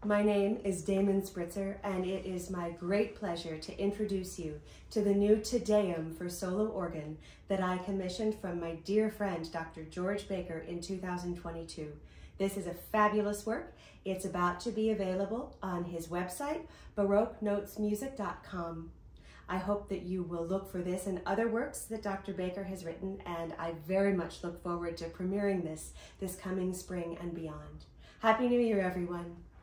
My name is Damon Spritzer, and it is my great pleasure to introduce you to the new DEUM for solo organ that I commissioned from my dear friend, Dr. George Baker, in 2022. This is a fabulous work. It's about to be available on his website, baroquenotesmusic.com. I hope that you will look for this and other works that Dr. Baker has written, and I very much look forward to premiering this coming spring and beyond. Happy New Year, everyone.